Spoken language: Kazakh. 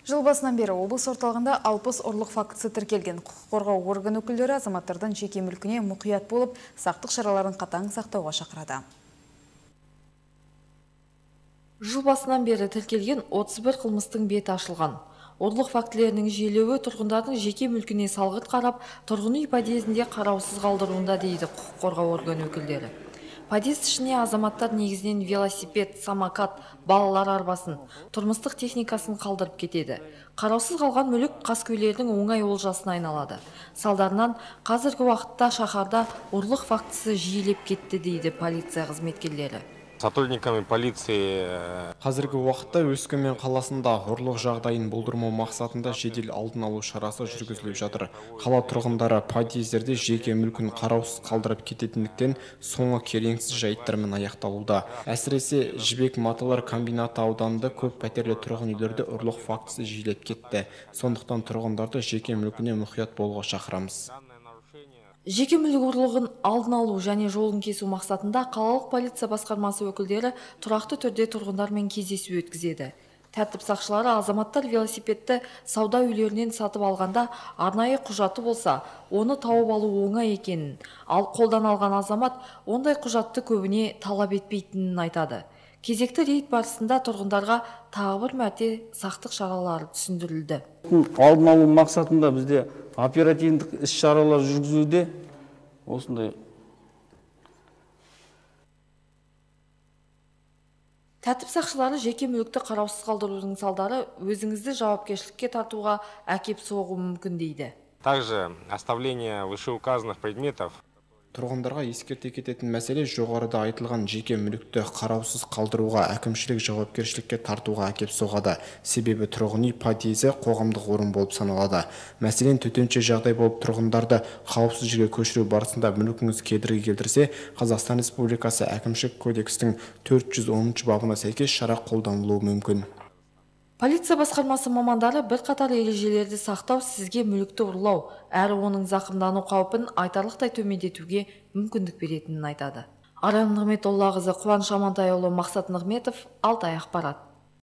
Жыл басынан бері облыс орталығында 60 ұрлық фактісі тіркелген. Құқық қорғау орган өкілдері азаматтардан жеке мүлкіне мұқият болып, сақтық шараларын қатаң сақтауға шақырады. Жыл басынан бері тіркелген 31 қылмыстың беті ашылған. Ұрлық фактілерінің жиілеуі тұрғындардың жеке мүлкіне салғырт қарап, тұрғын үй подъездінде қараусыз қалдыруында дейді құқық қорғау орган өкілдері. Подъезд ішіне азаматтар негізінен велосипед, самокат, балалар арбасын, тұрмыстық техникасын қалдырып кетеді. Қараусыз қалған мүлік қаскөйлердің оңай олжасына айналады. Салдарынан қазіргі уақытта шаһарда ұрлық фактісі жиілеп кетті дейді полиция қызметкерлері. Сотрудниками полиции қазіргі уақытта Өскемен қаласында ұрлық жағдайын болдырмау мақсатында жедел алдын алу шарасы жүргізіліп жатыр. Қала тұрғындары подъездерде жеке мүлкін қараусыз қалдырып кететіндіктен соңы келеңсіз жайттармен аяқталуда. Әсіресе Жібек маталар комбинаты ауданында көп пәтерлі тұрғын үйлерде ұрлық фактісі жиілеп кетті. Сондықтан тұрғындарды жеке мүлкіне мұқият болуға шақырамыз. Жеке мүлік ұрлығын алдын алу және жолын кесу мақсатында қалалық полиция басқармасы өкілдері тұрақты түрде тұрғындармен кездесу өткізеді. Тәртіп сақшылары азаматтар велосипедті сауда үйлерінен сатып алғанда арнайы құжаты болса, оны тауып алу оңай екенін, ал қолдан алған азамат ондай құжатты көбіне талап етпейтінін айтады. Кезекті рейд барысында тұрғындарға тағы бір мәрте сақтық шаралары түсіндірілді. Алдын алу мақсатында бізде оперативдік іс-шаралар жүргізуде. Осындай. Тәртіп сақшылары жеке мүлікті қараусыз қалдырудың салдары өзіңізді жауапкершілікке тартуға әкеп соғуы мүмкін дейді. Также оставление вышеуказанных предметов. Тұрғындарға ескерте кететін мәселе жоғарыда айтылған жеке мүлікті қараусыз қалдыруға әкімшілік жауапкершілікке тартуға әкеп соғады. Себебі тұрғын үй подъезі қоғамдық орын болып саналады. Мәселен, төтенше жағдай болып тұрғындарды қауіпсіз жерге көшіру барысында мүлкіңіз кедергі келтірсе, Қазақстан Республикасы әкімшілік кодекстің 410 бабына сәйкес шара қолданылуы мүмкін. Полиция басқармасы мамандары бірқатар ережелерді сақтау сізге мүлікті ұрлау, әрі оның зақымдану қаупін айтарлықтай төмендетуге мүмкіндік беретінін айтады. Аран Нығметоллақызы, Қуаныш Амантайұлы, Мақсат Нығметов, Алтай ақпарат.